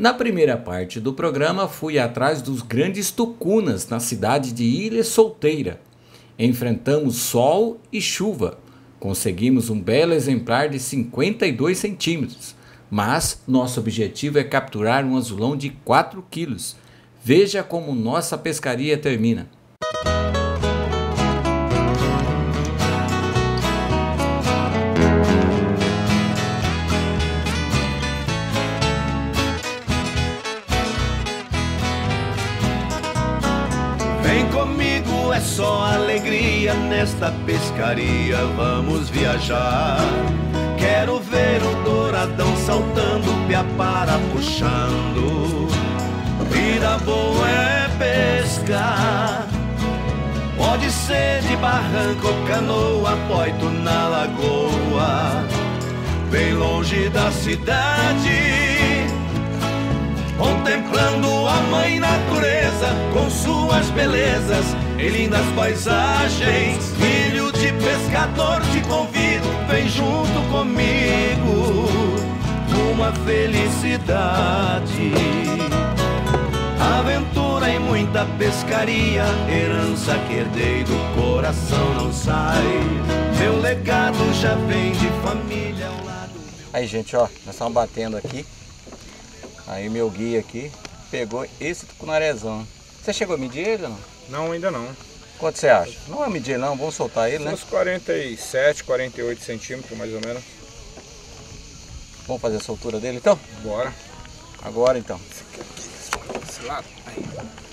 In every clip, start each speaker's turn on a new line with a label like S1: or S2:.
S1: Na primeira parte do programa, fui atrás dos grandes tucunas na cidade de Ilha Solteira. Enfrentamos sol e chuva. Conseguimos um belo exemplar de 52 centímetros, mas nosso objetivo é capturar um azulão de 4 quilos. Veja como nossa pescaria termina.
S2: Vem comigo, é só alegria nesta pescaria, vamos viajar. Quero ver o douradão saltando, piapara puxando. Vida boa é pescar, pode ser de barranco ou canoa, poito na lagoa, bem longe da cidade. Contemplando a mãe natureza com suas belezas e lindas paisagens. Filho de pescador, te convido, vem junto comigo, uma felicidade. Aventura e muita pescaria, herança que herdei do coração não sai. Meu legado já vem de família ao lado meu...
S3: Aí, gente, ó, nós estamos batendo aqui. Aí meu guia aqui pegou esse tucunarezão. Você chegou a medir ele ou não?
S4: Não, ainda não.
S3: Quanto você acha? Não é medir não, vamos soltar ele, né?
S4: Uns 47, 48 centímetros mais ou menos.
S3: Vamos fazer a soltura dele então?
S4: Bora.
S3: Agora então.
S4: Esse lado. Aí.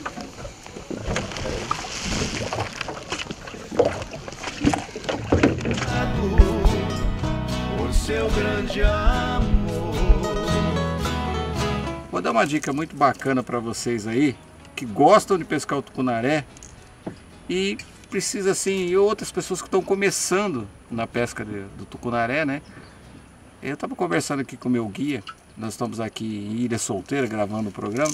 S2: Por seu grande amor.
S3: Vou dar uma dica muito bacana para vocês aí que gostam de pescar o tucunaré e precisa assim, e outras pessoas que estão começando na pesca do tucunaré, né? Eu estava conversando aqui com o meu guia, nós estamos aqui em Ilha Solteira gravando o programa,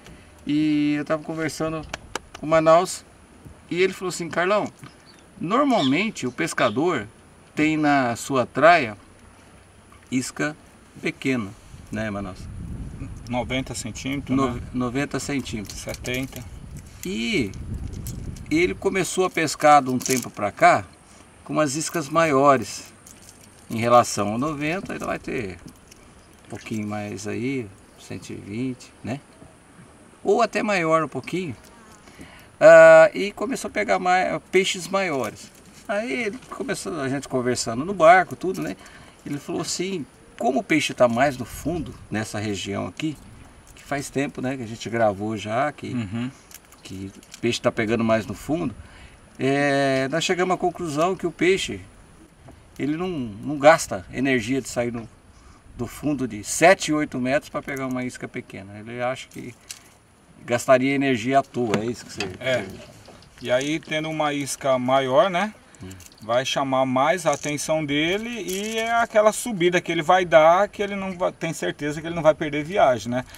S3: e eu estava conversando com o Manaus e ele falou assim: Carlão, normalmente o pescador tem na sua traia isca pequena, né, Manaus?
S4: 90 centímetros, né?
S3: 90 centímetros.
S4: 70.
S3: E ele começou a pescar de um tempo para cá com umas iscas maiores em relação ao 90, ainda vai ter um pouquinho mais aí, 120, né? Ou até maior um pouquinho. E começou a pegar peixes maiores. Aí ele começou, a gente conversando no barco, tudo, né? Ele falou assim: como o peixe está mais no fundo, nessa região aqui, que faz tempo, né, que a gente gravou já, que o peixe está pegando mais no fundo, nós chegamos à conclusão que o peixe, ele não gasta energia de sair do fundo de 7, 8 metros para pegar uma isca pequena. Ele acha que gastaria energia à toa, é isso que você...
S4: E aí, tendo uma isca maior, né? Vai chamar mais a atenção dele e é aquela subida que ele vai dar, que ele não vai, tem certeza que ele não vai perder viagem, né?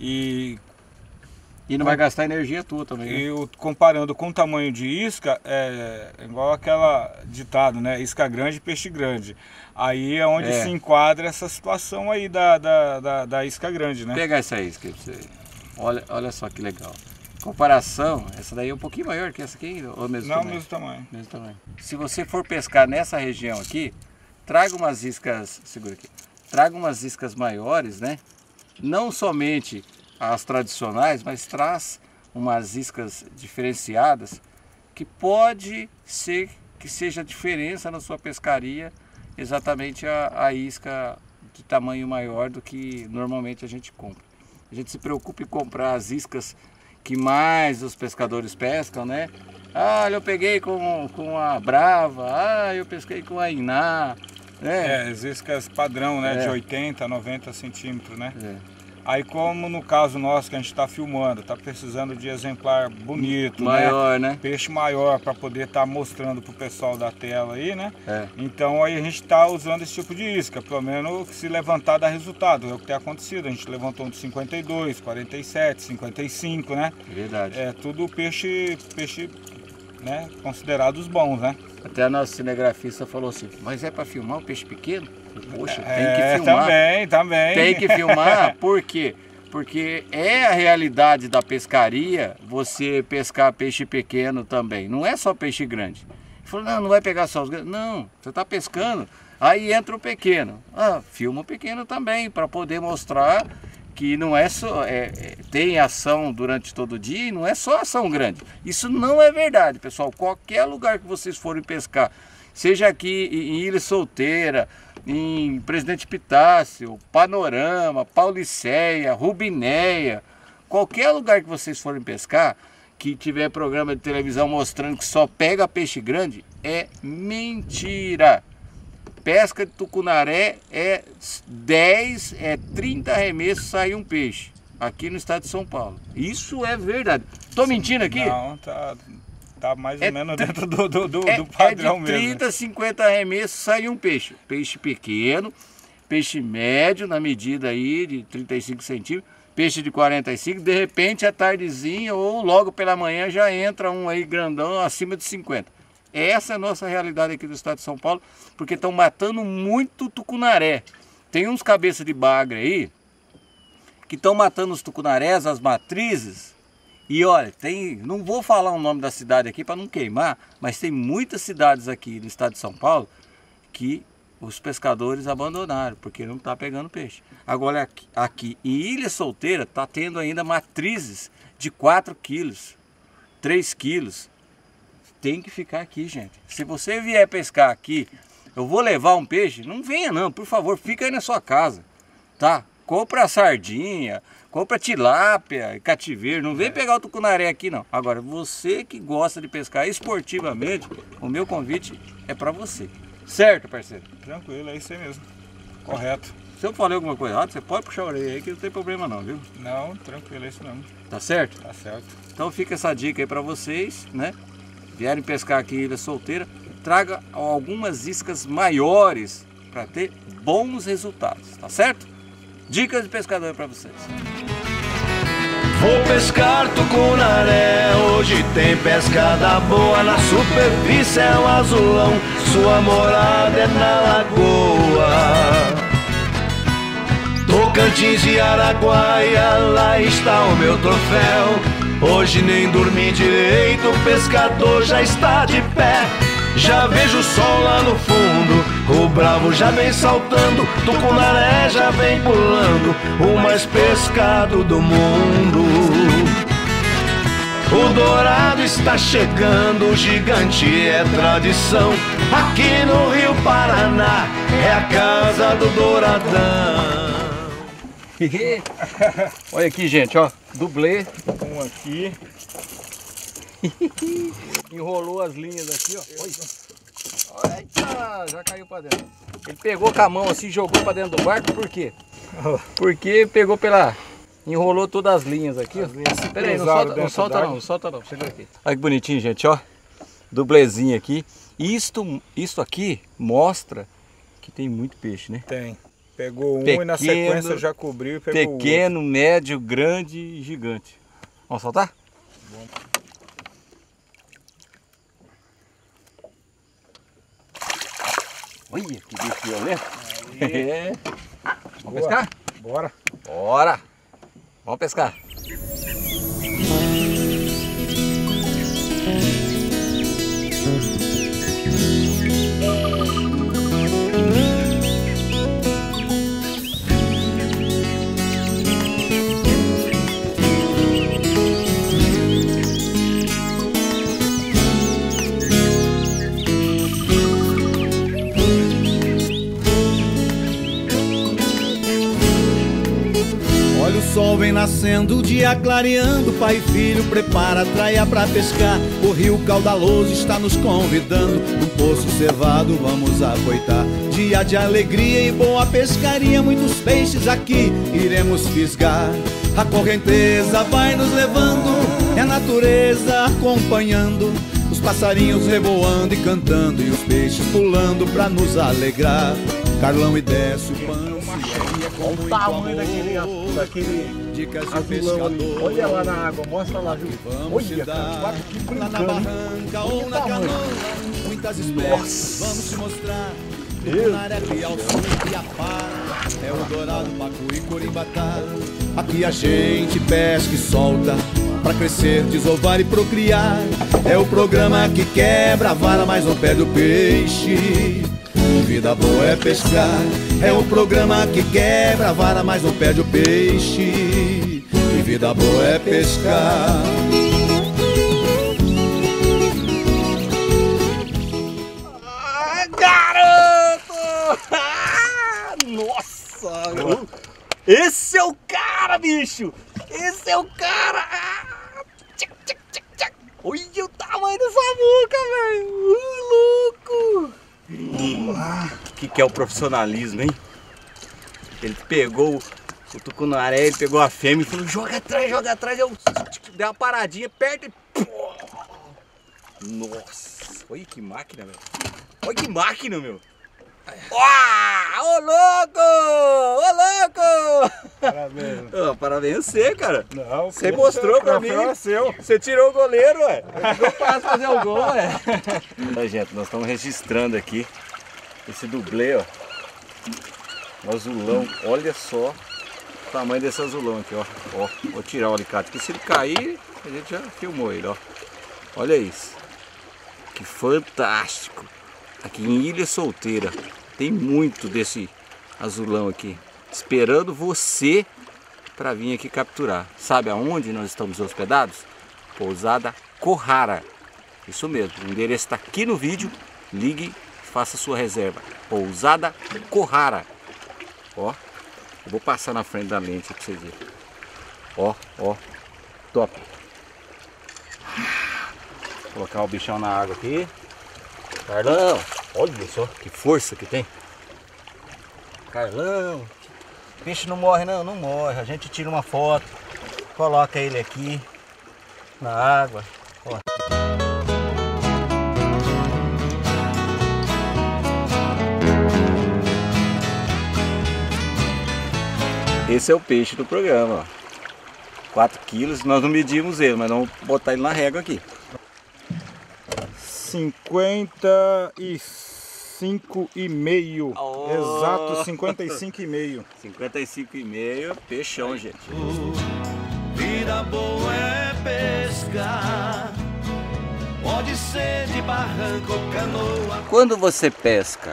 S4: E
S3: não vai gastar energia tua também, né?
S4: E comparando com o tamanho de isca, é igual aquela ditado, né? Isca grande, peixe grande. Aí é onde se enquadra essa situação aí da isca grande, né?
S3: Vou pegar essa isca aí pra você. Olha só que legal. Comparação, essa daí é um pouquinho maior que essa aqui, ou mesmo tamanho?
S4: Não, mesmo tamanho.
S3: Mesmo tamanho. Se você for pescar nessa região aqui, traga umas iscas, segura aqui, traga umas iscas maiores, né? Não somente as tradicionais, mas traz umas iscas diferenciadas, que pode ser que seja a diferença na sua pescaria, exatamente a isca de tamanho maior do que normalmente a gente compra. A gente se preocupa em comprar as iscas que mais os pescadores pescam, né? Ah, eu peguei com a Brava, eu pesquei com a Iná, né?
S4: As iscas padrão, né? De 80, 90 centímetros, né? Aí, como no caso nosso que a gente está filmando, está precisando de exemplar bonito,
S3: maior, né?
S4: Peixe maior para poder estar mostrando para o pessoal da tela aí, né? Então aí a gente está usando esse tipo de isca, pelo menos se levantar dá resultado, é o que tem acontecido. A gente levantou um de 52, 47, 55, né?
S3: Verdade.
S4: É tudo peixe, né? Considerados bons, né?
S3: Até a nossa cinegrafista falou assim: mas é para filmar o peixe pequeno? Poxa, tem que filmar.
S4: Também.
S3: Tem que filmar, por quê? porque é a realidade da pescaria você pescar peixe pequeno também, não é só peixe grande. Ele falou, não vai pegar só os grandes. Não, você está pescando, aí entra o pequeno. Filma o pequeno também, para poder mostrar que não é só, tem ação durante todo o dia e não é só ação grande. Isso não é verdade, pessoal. Qualquer lugar que vocês forem pescar, seja aqui em Ilha Solteira, em Presidente Epitácio, Panorama, Pauliceia, Rubinéia, qualquer lugar que vocês forem pescar, que tiver programa de televisão mostrando que só pega peixe grande, é mentira. Pesca de tucunaré é 10, 30 arremessos, sai um peixe, aqui no estado de São Paulo. Isso é verdade. Tô mentindo aqui?
S4: Não, tá mais ou menos dentro do padrão mesmo.
S3: É de 30, 50 arremessos, sai um peixe. Peixe pequeno, peixe médio, na medida aí de 35 centímetros, peixe de 45, de repente à tardezinha ou logo pela manhã já entra um aí grandão acima de 50. Essa é a nossa realidade aqui do estado de São Paulo, porque estão matando muito tucunaré. Tem uns cabeças de bagre aí, que estão matando os tucunarés, as matrizes. E olha, não vou falar o nome da cidade aqui para não queimar, mas tem muitas cidades aqui no estado de São Paulo que os pescadores abandonaram, porque não está pegando peixe. Agora aqui em Ilha Solteira está tendo ainda matrizes de 4 quilos, 3 quilos. Tem que ficar aqui, gente. Se você vier pescar aqui, eu vou levar um peixe, não venha não, por favor, fica aí na sua casa, tá? Compra sardinha, compra tilápia e cativeiro, não vem pegar o tucunaré aqui não. Agora, você que gosta de pescar esportivamente, o meu convite é para você. Certo, parceiro?
S4: Tranquilo, é isso aí mesmo. Correto.
S3: Se eu falei alguma coisa errada, você pode puxar a orelha aí que não tem problema não, viu?
S4: Não, tranquilo, é isso mesmo.
S3: Tá certo?
S4: Tá certo.
S3: Então fica essa dica aí para vocês, né? Vierem pescar aqui em Ilha Solteira, traga algumas iscas maiores para ter bons resultados, tá certo? Dicas de pescador para vocês.
S2: Vou pescar tucunaré, hoje tem pescada boa, na superfície é um azulão, sua morada é na lagoa. Tocantins e Araguaia, lá está o meu troféu. Hoje nem dormi direito, o pescador já está de pé. Já vejo o sol lá no fundo, o bravo já vem saltando, tucunaré já vem pulando, o mais pescado do mundo. O dourado está chegando, o gigante é tradição. Aqui no Rio Paraná é a casa do douradão.
S3: Olha aqui, gente, ó, dublê.
S4: Um aqui.
S3: Enrolou as linhas aqui, ó. Olha. Eita, já caiu pra dentro. Ele pegou com a mão assim, jogou pra dentro do barco, por quê? Porque pegou enrolou todas as linhas aqui, ó. Pera aí, não solta não, chega aqui. Olha que bonitinho, gente, ó. Dublezinho aqui. Isto aqui mostra que tem muito peixe, né?
S4: Tem. Pegou um e na sequência já cobriu e pegou o outro.
S3: Pequeno, médio, grande e gigante. Vamos soltar?
S4: Bom.
S3: Olha que bicho violento. É. Vamos pescar?
S4: Bora.
S3: Bora. Vamos pescar.
S5: Olha o sol vem nascendo, o dia clareando, pai e filho prepara a traia pra pescar. O rio caudaloso está nos convidando, no poço cevado vamos afoitar. Dia de alegria e boa pescaria, muitos peixes aqui iremos fisgar. A correnteza vai nos levando, é a natureza acompanhando, os passarinhos revoando e cantando, e os peixes pulando pra nos alegrar. Carlão e Décio, Pano,
S3: olha o tamanho daquele
S5: dicas de
S3: azulão ali.
S5: pescador.
S3: Olha lá na água, mostra lá, Ju.
S5: Vamos te
S3: Olha,
S5: dar,
S3: cara, que
S5: lá na
S3: brincando.
S5: barranca ou na canoa, muitas espécies vamos te mostrar. Tucunaré, Piauçu, Iapara, é o Dourado, Pacu e Corimbatá. Aqui a gente pesca e solta pra crescer, desovar e procriar. É o programa que quebra a vara, mas não perde o peixe. Vida boa é pescar. É o programa que quebra a vara, mas não perde o peixe. E vida boa é pescar.
S3: Ah, garoto! Ah, nossa! Esse é o cara, bicho! Esse é o cara! Ah, tchac, tchac, tchac, tchac. Olha o tamanho dessa boca, velho! Louco! O que é o profissionalismo, hein? Ele pegou o tucunaré, ele pegou a fêmea e falou: joga atrás, eu dei uma paradinha perto e... Nossa! Olha que máquina, velho! Olha que máquina, meu! Ô louco! Ô louco!
S4: Parabéns.
S3: Oh, parabéns a você, cara.
S4: Não,
S3: você mostrou pra mim.
S4: É seu.
S3: Você tirou o goleiro, ué. Eu faço fazer o gol, ué. Aí, gente, nós estamos registrando aqui esse dublê, ó. O azulão. Olha só o tamanho desse azulão aqui, ó. Ó, vou tirar o alicate, porque se ele cair, a gente já filmou ele, ó. Olha isso. Que fantástico. Aqui em Ilha Solteira tem muito desse azulão aqui, esperando você para vir aqui capturar. Sabe aonde nós estamos hospedados? Pousada Kohara. Isso mesmo, o endereço está aqui no vídeo. Ligue, faça sua reserva. Pousada Kohara. Ó, eu vou passar na frente da lente para vocês verem. Ó, ó, top. Vou colocar o bichão na água aqui. Carlão, olha só que força que tem. Carlão, o peixe não morre não, não morre. A gente tira uma foto, coloca ele aqui na água. Ó. Esse é o peixe do programa, ó. 4 quilos, nós não medimos ele, mas vamos botar ele na régua aqui.
S4: 55,5.
S3: Oh.
S4: Exato, 55,5.
S3: 55,5, peixão, gente.
S2: Vida boa é pescar. Pode ser de barranco ou canoa.
S3: Quando você pesca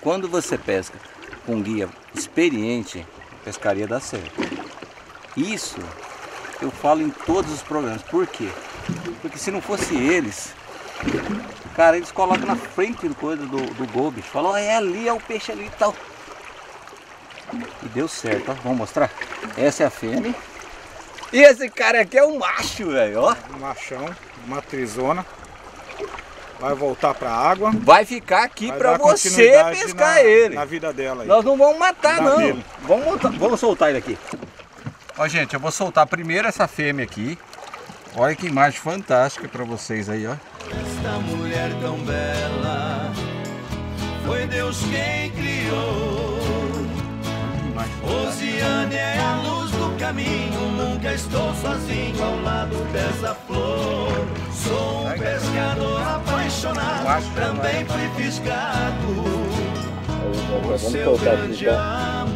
S3: com guia experiente, a pescaria dá certo. Isso eu falo em todos os programas. Por quê? Porque se não fosse eles, cara, eles colocam na frente do coisa do gol, bicho. Falou, é ali, é o peixe ali e tal. E deu certo, ó. Vamos mostrar? Essa é a fêmea. E esse cara aqui é o macho, velho, ó.
S4: Um machão, uma trizona. Vai voltar pra água.
S3: Vai ficar aqui
S4: Vai
S3: pra
S4: dar
S3: você
S4: continuidade
S3: pescar ele.
S4: Na vida dela aí.
S3: Nós não vamos matar,
S4: Na
S3: não.
S4: dele.
S3: Vamos soltar ele aqui. Ó, gente, eu vou soltar primeiro essa fêmea aqui. Olha que imagem fantástica pra vocês aí, ó.
S2: Esta mulher tão bela foi Deus quem criou. Rosiane é a luz do caminho. Nunca estou sozinho ao lado dessa flor. Sou um pescador apaixonado, também fui fisgado por seu grande amor.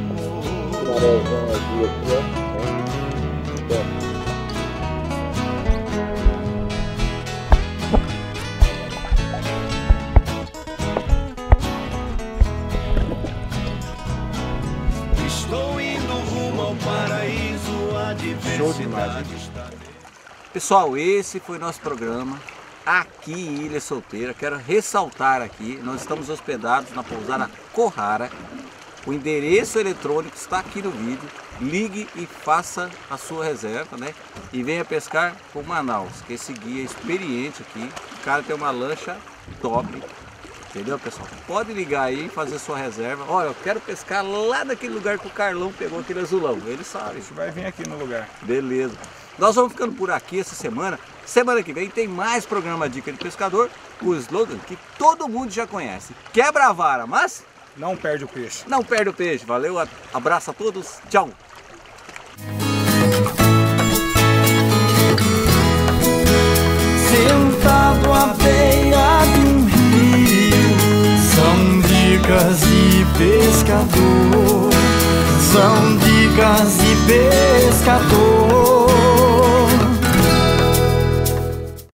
S2: Estou indo rumo ao paraíso, a diversidade está.
S3: Pessoal, esse foi nosso programa aqui em Ilha Solteira. Quero ressaltar aqui, nós estamos hospedados na pousada Kohara. O endereço eletrônico está aqui no vídeo. Ligue e faça a sua reserva, né? E venha pescar com Manaus, que esse guia é experiente aqui. O cara tem uma lancha top. Entendeu, pessoal? Pode ligar aí e fazer sua reserva. Olha, eu quero pescar lá naquele lugar que o Carlão pegou aquele azulão. Ele sabe.
S4: Isso vai vir aqui no lugar.
S3: Beleza. Nós vamos ficando por aqui essa semana. Semana que vem tem mais programa Dica de Pescador. O slogan que todo mundo já conhece. Quebra a vara, mas
S4: Não perde o peixe.
S3: não perde o peixe. Valeu, abraço a todos. Tchau.
S5: Sentado à beira de um rio, são de
S6: dicas de pescador, são dicas de pescador.